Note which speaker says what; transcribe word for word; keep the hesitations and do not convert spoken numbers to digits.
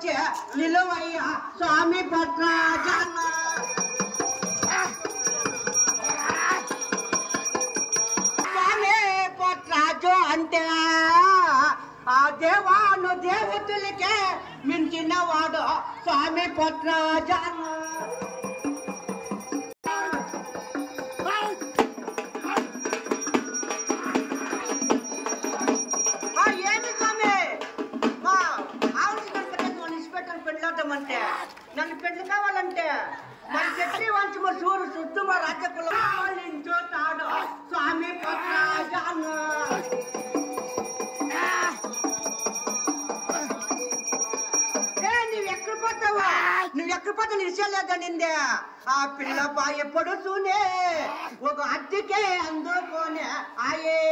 Speaker 1: వచ్చే నిలువయ్యా స్వామి పట్రాజన్న స్వామి పట్రాజు అంటే ఆ దేవాను దేవతలకే మించిన వాడు స్వామి పట్రాజన్న అంటే నన్ను పెళ్లి కావాలంటే మరి చెట్లి వంచి మరి సూరు చుట్టూ మా రాజ్యకులు తాడు స్వామి పట్రాజన్న నువ్వు ఎక్కడ పోతావా నువ్వు ఎక్కడ పోతా నిలిచలేదనిందే ఆ పిల్ల పా ఎప్పుడు చూనే ఒక అద్దెకే అందుకోనే ఆయే